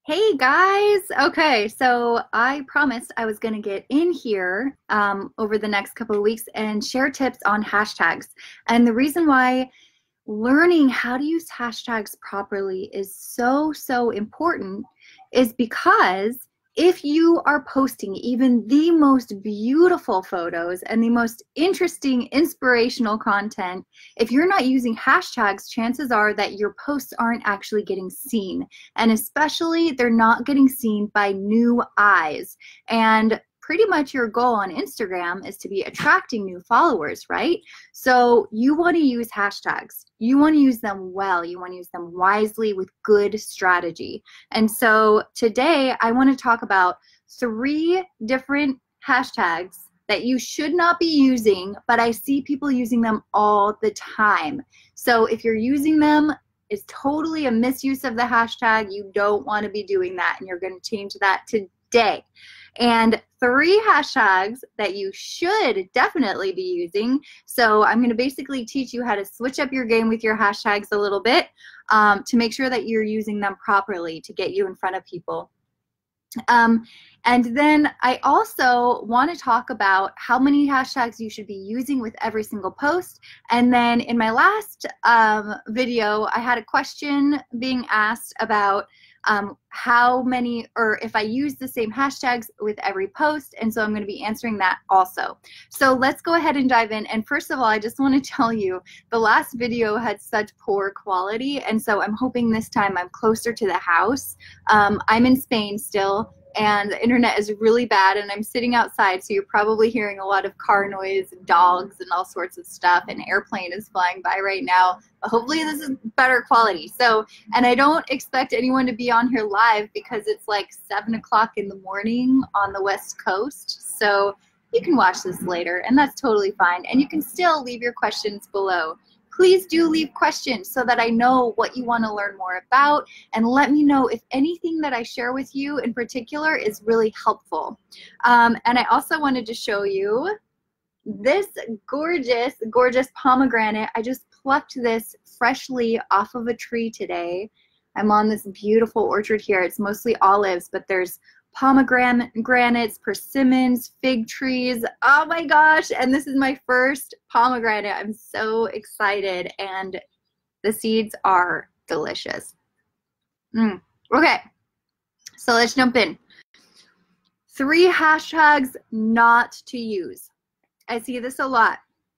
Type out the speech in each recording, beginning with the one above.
Hey guys! Okay, so I promised I was going to get in here over the next couple of weeks and share tips on hashtags. And the reason why learning how to use hashtags properly is so important is because if you are posting even the most beautiful photos and the most interesting inspirational content, if you're not using hashtags, chances are that your posts aren't actually getting seen, and especially they're not getting seen by new eyes. And pretty much your goal on Instagram is to be attracting new followers, right? So you want to use hashtags. You want to use them well. You want to use them wisely with good strategy. And so today I want to talk about 3 different hashtags that you should not be using, but I see people using them all the time. So if you're using them, it's totally a misuse of the hashtag. You don't want to be doing that, and you're going to change that today. And 3 hashtags that you should definitely be using. So I'm going to basically teach you how to switch up your game with your hashtags a little bit to make sure that you're using them properly to get you in front of people. And then I also want to talk about how many hashtags you should be using with every single post. And then in my last video, I had a question being asked about how many, or if I use the same hashtags with every post, and so I'm going to be answering that also. So let's go ahead and dive in. And first of all, I just want to tell you, the last video had such poor quality, and so I'm hoping this time I'm closer to the house. I'm in Spain still, and the internet is really bad, and I'm sitting outside, so you're probably hearing a lot of car noise and dogs and all sorts of stuff. An airplane is flying by right now, but hopefully this is better quality. So, and I don't expect anyone to be on here live because it's like 7 o'clock in the morning on the West Coast. So you can watch this later, and that's totally fine. And you can still leave your questions below. Please do leave questions so that I know what you want to learn more about, and let me know if anything that I share with you in particular is really helpful. And I also wanted to show you this gorgeous pomegranate. I just plucked this freshly off of a tree today. I'm on this beautiful orchard here. It's mostly olives, but there's pomegranates, persimmons, fig trees. Oh my gosh, and this is my first pomegranate. I'm so excited, and the seeds are delicious. Okay, so let's jump in. 3 hashtags not to use. I see this a lot.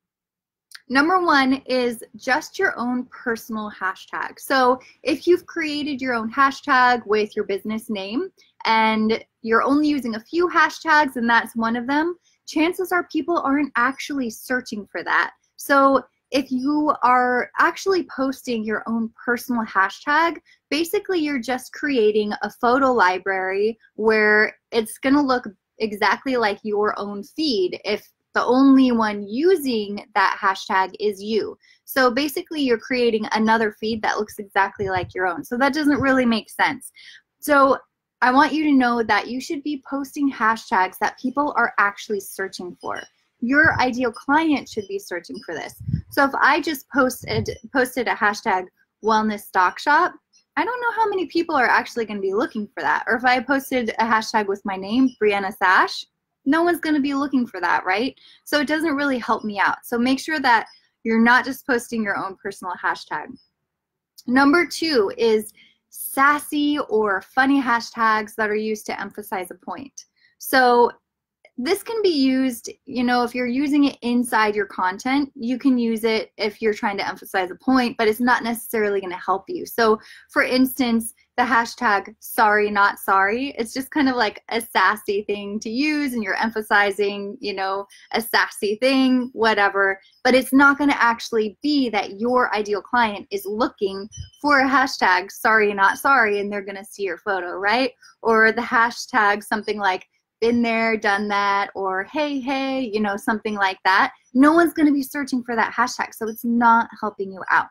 Number 1 is just your own personal hashtag. So if you've created your own hashtag with your business name and you're only using a few hashtags and that's one of them, chances are people aren't actually searching for that. So if you are actually posting your own personal hashtag, basically you're just creating a photo library where it's going to look exactly like your own feed if the only one using that hashtag is you. So basically you're creating another feed that looks exactly like your own. So that doesn't really make sense. So I want you to know that you should be posting hashtags that people are actually searching for. Your ideal client should be searching for this. So if I just posted a hashtag wellness stock shop, I don't know how many people are actually going to be looking for that. Or if I posted a hashtag with my name, Brianna Sash, no one's going to be looking for that, right? So it doesn't really help me out. So make sure that you're not just posting your own personal hashtag. Number 2 is sassy or funny hashtags that are used to emphasize a point. So this can be used, you know, if you're using it inside your content, you can use it if you're trying to emphasize a point, but it's not necessarily going to help you. So for instance, the hashtag sorry not sorry, it's just kind of like a sassy thing to use, and you're emphasizing, you know, a sassy thing, whatever, but it's not going to actually be that your ideal client is looking for a hashtag sorry not sorry and they're going to see your photo, right? Or the hashtag something like been there, done that, or hey, you know, something like that. No one's going to be searching for that hashtag, so it's not helping you out.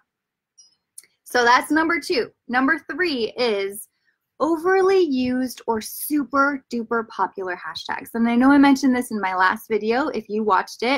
So that's number 2. Number 3 is overly used or super duper popular hashtags. And I know I mentioned this in my last video if you watched it.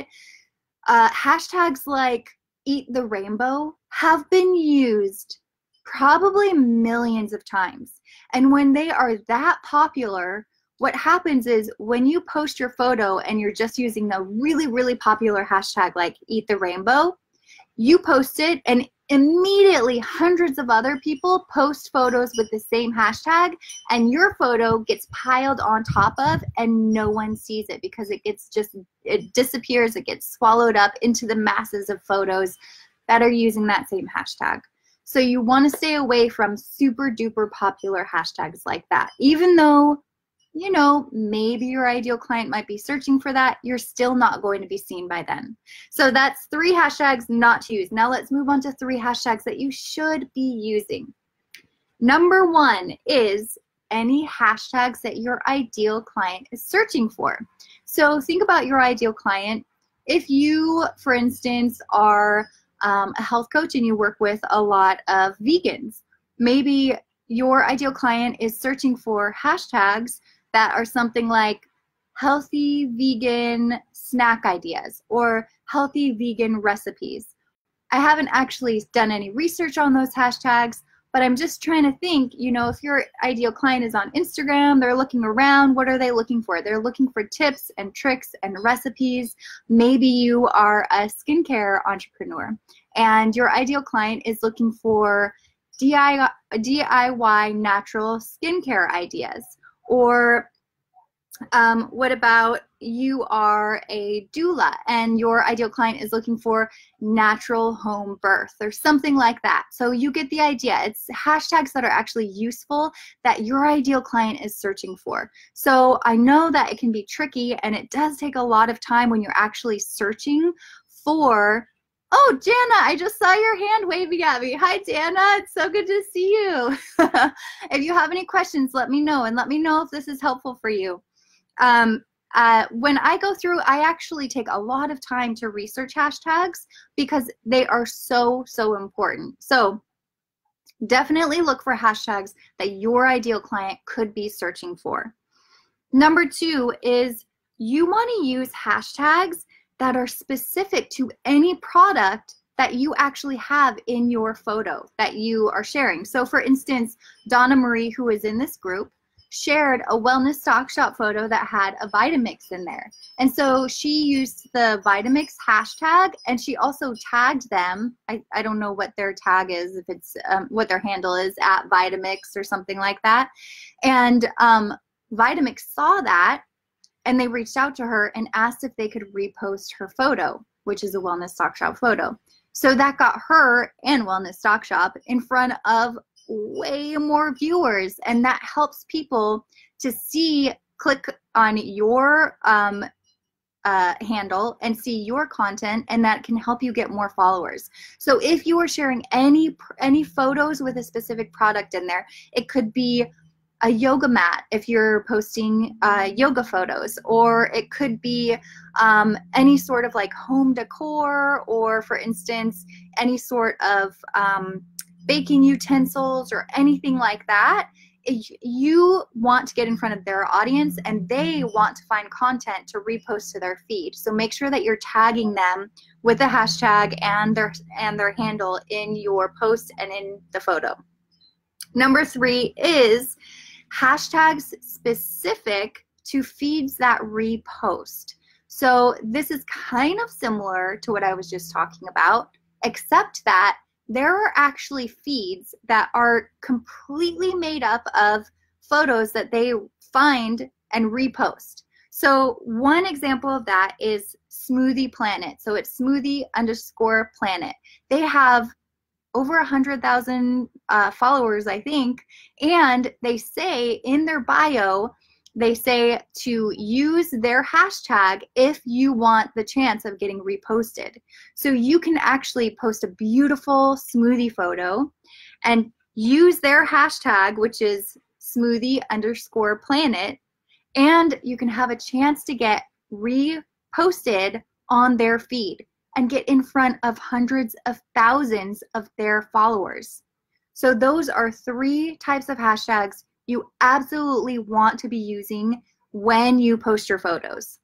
Hashtags like eat the rainbow have been used probably millions of times. And when they are that popular, what happens is when you post your photo and you're just using the really, really popular hashtag like Eat the Rainbow, you post it and immediately hundreds of other people post photos with the same hashtag, and your photo gets piled on top of and no one sees it because it disappears, it gets swallowed up into the masses of photos that are using that same hashtag. So you want to stay away from super duper popular hashtags like that. Even though, you know, maybe your ideal client might be searching for that, you're still not going to be seen by them. So that's 3 hashtags not to use. Now let's move on to 3 hashtags that you should be using. Number 1 is any hashtags that your ideal client is searching for. So think about your ideal client. If you, for instance, are a health coach and you work with a lot of vegans, maybe your ideal client is searching for hashtags that are something like healthy vegan snack ideas or healthy vegan recipes. I haven't actually done any research on those hashtags, but I'm just trying to think, you know, if your ideal client is on Instagram, they're looking around, what are they looking for? They're looking for tips and tricks and recipes. Maybe you are a skincare entrepreneur and your ideal client is looking for DIY natural skincare ideas. Or what about you are a doula and your ideal client is looking for natural home birth or something like that. So you get the idea. It's hashtags that are actually useful that your ideal client is searching for. So I know that it can be tricky and it does take a lot of time when you're actually searching for. Oh, Jana, I just saw your hand waving at me. Hi, Jana. It's so good to see you. If you have any questions, let me know, and let me know if this is helpful for you. When I go through, I actually take a lot of time to research hashtags because they are so, so important. So definitely look for hashtags that your ideal client could be searching for. Number 2 is you want to use hashtags that are specific to any product that you actually have in your photo that you are sharing. So for instance, Donna Marie, who is in this group, shared a wellness stock shop photo that had a Vitamix in there. And so she used the Vitamix hashtag and she also tagged them. I don't know what their tag is, if it's what their handle is, at Vitamix or something like that. And Vitamix saw that and they reached out to her and asked if they could repost her photo, which is a wellness stock shop photo. So that got her and Wellness Stock Shop in front of way more viewers, and that helps people to see, click on your handle and see your content, and that can help you get more followers. So if you are sharing any photos with a specific product in there, it could be a yoga mat if you're posting yoga photos, or it could be any sort of like home decor, or for instance, any sort of baking utensils or anything like that. You want to get in front of their audience and they want to find content to repost to their feed. So make sure that you're tagging them with the hashtag and their handle in your post and in the photo. Number 3 is hashtags specific to feeds that repost. So this is kind of similar to what I was just talking about, except that there are actually feeds that are completely made up of photos that they find and repost. So one example of that is Smoothie Planet. So it's smoothie_planet. They have over 100,000 followers, I think, and they say in their bio, they say to use their hashtag if you want the chance of getting reposted. So you can actually post a beautiful smoothie photo and use their hashtag, which is smoothie_planet, and you can have a chance to get reposted on their feed and get in front of hundreds of thousands of their followers. So those are 3 types of hashtags you absolutely want to be using when you post your photos.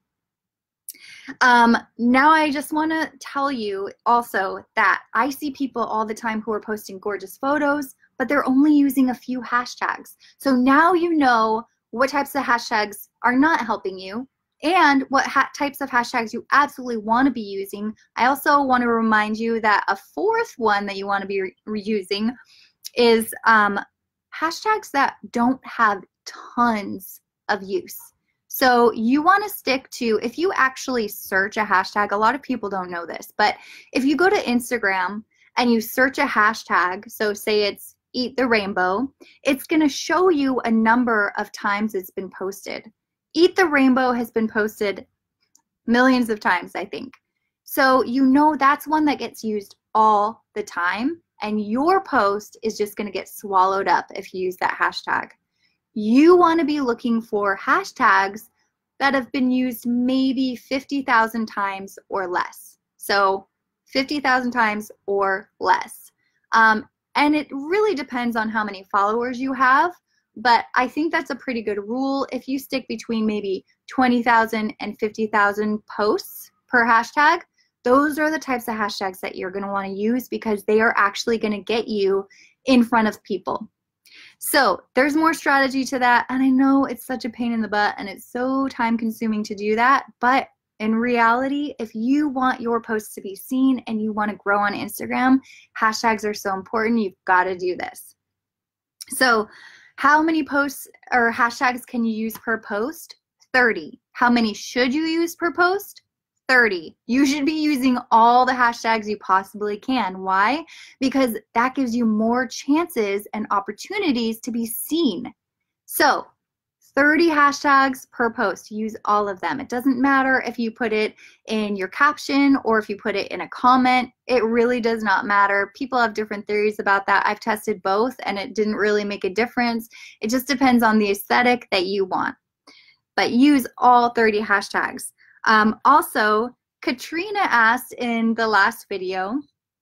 Now I just want to tell you also that I see people all the time who are posting gorgeous photos, but they're only using a few hashtags. So now you know what types of hashtags are not helping you and what types of hashtags you absolutely want to be using. I also want to remind you that a fourth one that you want to be reusing is hashtags that don't have tons of use. So you want to stick to, if you actually search a hashtag, a lot of people don't know this, but if you go to Instagram and you search a hashtag, so say it's Eat the Rainbow, it's going to show you a number of times it's been posted. Eat the Rainbow has been posted millions of times, I think. So you know that's one that gets used all the time, and your post is just going to get swallowed up if you use that hashtag. You want to be looking for hashtags that have been used maybe 50,000 times or less. So 50,000 times or less. And it really depends on how many followers you have, but I think that's a pretty good rule. If you stick between maybe 20,000 and 50,000 posts per hashtag, those are the types of hashtags that you're going to want to use because they are actually going to get you in front of people. So there's more strategy to that, and I know it's such a pain in the butt and it's so time consuming to do that, but in reality, if you want your posts to be seen and you want to grow on Instagram, hashtags are so important. You've got to do this. So how many posts or hashtags can you use per post? 30. How many should you use per post? 30. You should be using all the hashtags you possibly can. Why? Because that gives you more chances and opportunities to be seen. So 30 hashtags per post. Use all of them. It doesn't matter if you put it in your caption or if you put it in a comment. It really does not matter. People have different theories about that. I've tested both and it didn't really make a difference. It just depends on the aesthetic that you want. But use all 30 hashtags. Also, Katrina asked in the last video,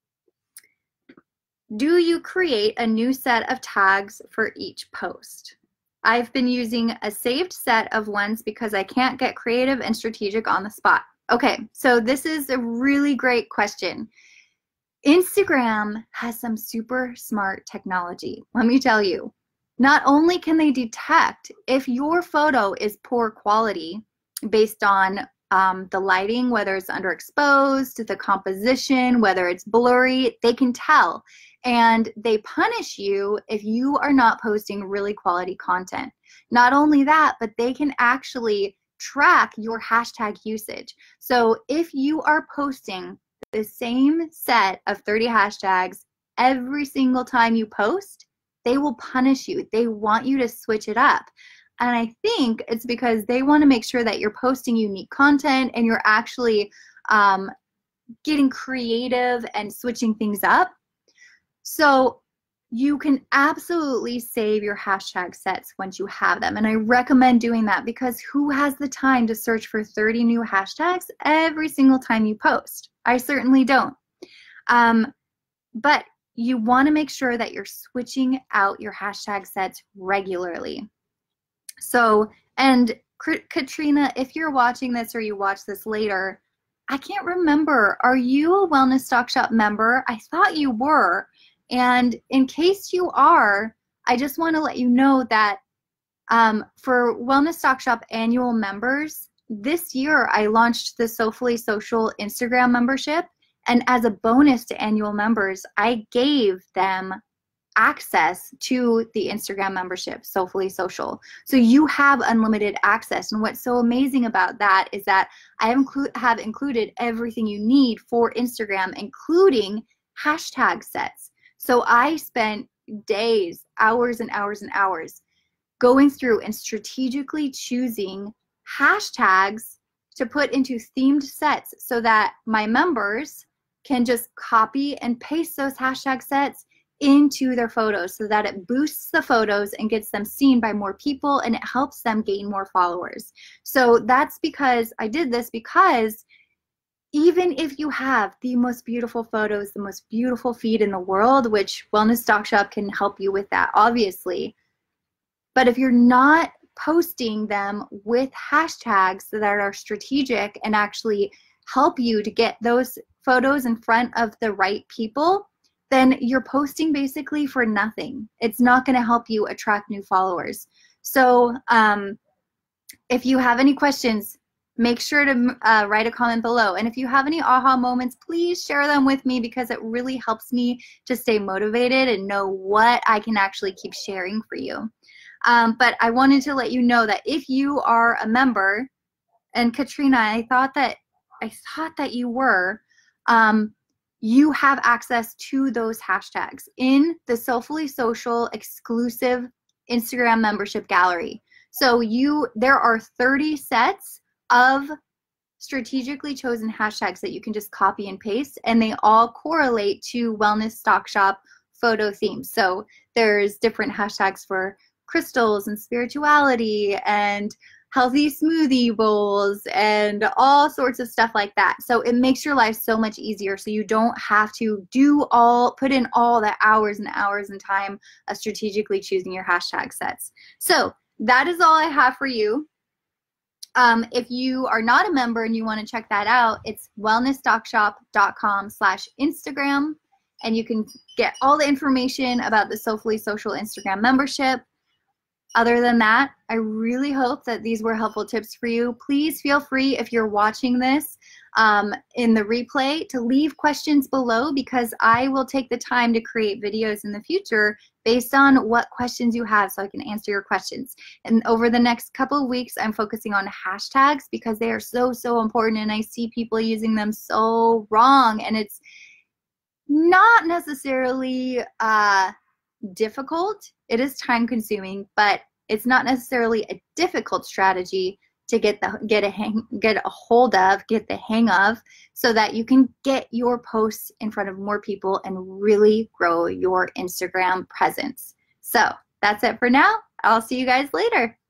do you create a new set of tags for each post? I've been using a saved set of ones because I can't get creative and strategic on the spot. Okay, so this is a really great question. Instagram has some super smart technology. Let me tell you, not only can they detect if your photo is poor quality based on the lighting, whether it's underexposed, the composition, whether it's blurry, they can tell. And they punish you if you are not posting really quality content. Not only that, but they can actually track your hashtag usage. So if you are posting the same set of 30 hashtags every single time you post, they will punish you. They want you to switch it up. And I think it's because they want to make sure that you're posting unique content and you're actually getting creative and switching things up. So you can absolutely save your hashtag sets once you have them. And I recommend doing that because who has the time to search for 30 new hashtags every single time you post? I certainly don't. But you want to make sure that you're switching out your hashtag sets regularly. So, and Katrina, if you're watching this or you watch this later, I can't remember. Are you a Wellness Stock Shop member? I thought you were. And in case you are, I just want to let you know that for Wellness Stock Shop annual members, this year I launched the Soulfully Social Instagram membership. And as a bonus to annual members, I gave them access to the Instagram membership, Soulfully Social. So you have unlimited access. And what's so amazing about that is that I have included everything you need for Instagram, including hashtag sets. So I spent days, hours and hours and hours going through and strategically choosing hashtags to put into themed sets so that my members can just copy and paste those hashtag sets into their photos so that it boosts the photos and gets them seen by more people and it helps them gain more followers. So that's because I did this, because even if you have the most beautiful photos, the most beautiful feed in the world, which Wellness Stock Shop can help you with that, obviously, but if you're not posting them with hashtags that are strategic and actually help you to get those photos in front of the right people, then you're posting basically for nothing. It's not going to help you attract new followers. So if you have any questions, make sure to write a comment below. And if you have any aha moments, please share them with me, because it really helps me to stay motivated and know what I can actually keep sharing for you. But I wanted to let you know that if you are a member, and Katrina, I thought that you were, you have access to those hashtags in the Soulfully Social exclusive Instagram membership gallery. So there are 30 sets of strategically chosen hashtags that you can just copy and paste, and they all correlate to Wellness Stock Shop photo themes. So there's different hashtags for crystals and spirituality and healthy smoothie bowls and all sorts of stuff like that. So it makes your life so much easier, so you don't have to put in all the hours and hours and time of strategically choosing your hashtag sets. So that is all I have for you. If you are not a member and you want to check that out, it's wellnessstockshop.com/Instagram, and you can get all the information about the Soulfully Social Instagram membership. Other than that, I really hope that these were helpful tips for you. Please feel free, if you're watching this in the replay, to leave questions below, because I will take the time to create videos in the future based on what questions you have, so I can answer your questions. And over the next couple of weeks, I'm focusing on hashtags, because they are so, so important, and I see people using them so wrong, and it's not necessarily difficult. It is time consuming, but it's not necessarily a difficult strategy to get the hang of, so that you can get your posts in front of more people and really grow your Instagram presence. So that's it for now. I'll see you guys later.